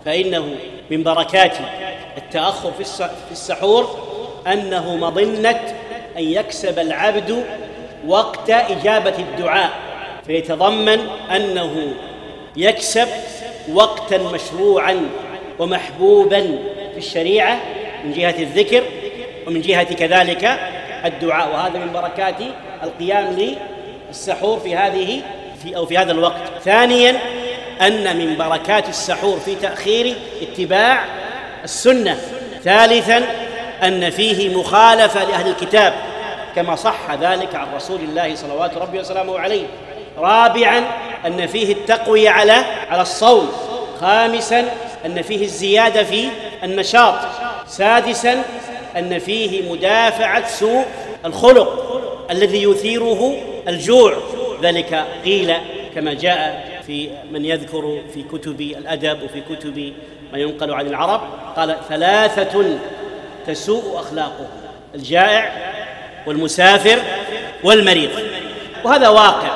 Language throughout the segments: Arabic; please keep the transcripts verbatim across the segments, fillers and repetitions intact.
فإنه من بركات التأخر في السحور أنه مظنة أن يكسب العبد وقت إجابة الدعاء، فيتضمن أنه يكسب وقتا مشروعا ومحبوبا في الشريعة من جهة الذكر ومن جهة كذلك الدعاء، وهذا من بركات القيام للسحور في هذه في أو في هذا الوقت. ثانيا أن من بركات السحور في تأخير اتباع السنة. ثالثا أن فيه مخالفة لأهل الكتاب كما صح ذلك عن رسول الله صلوات ربي وسلامه عليه. رابعا أن فيه التقوية على على الصوم. خامسا أن فيه الزيادة في النشاط. سادسا أن فيه مدافعة سوء الخلق الذي يثيره الجوع، ذلك قيل كما جاء في من يذكر في كتب الأدب وفي كتب ما ينقل عن العرب، قال ثلاثة تسوء أخلاقه: الجائع والمسافر والمريض. وهذا واقع.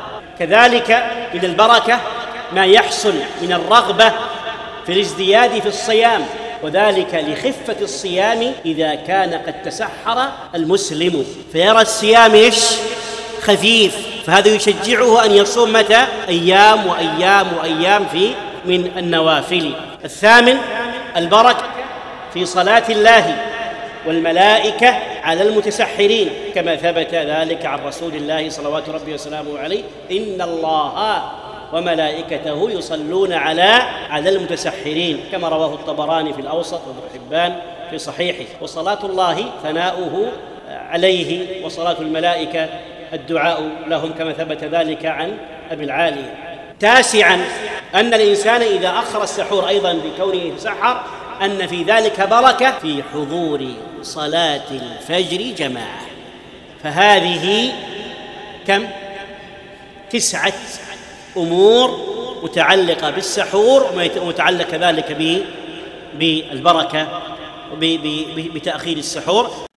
كذلك من البركة ما يحصل من الرغبة في الازدياد في الصيام، وذلك لخفة الصيام إذا كان قد تسحر المسلم فيرى الصيام إيش؟ خفيف، فهذا يشجعه أن يصوم متى؟ أيام وأيام وأيام في من النوافل. الثامن البركة في صلاة الله والملائكة على المتسحرين كما ثبت ذلك عن رسول الله صلوات ربي وسلامه عليه: إن الله وملائكته يصلون على على المتسحرين، كما رواه الطبراني في الأوسط وابن حبان في صحيحه. وصلاة الله ثناؤه عليه، وصلاة الملائكة الدعاء لهم كما ثبت ذلك عن أبي العالية. تاسعا أن الإنسان إذا أخر السحور أيضا بكونه يتسحر أن في ذلك بركة في حضور صلاة الفجر جماعة. فهذه كم؟ تسعة أمور متعلقة بالسحور ومتعلقة كذلك بالبركة بتأخير السحور.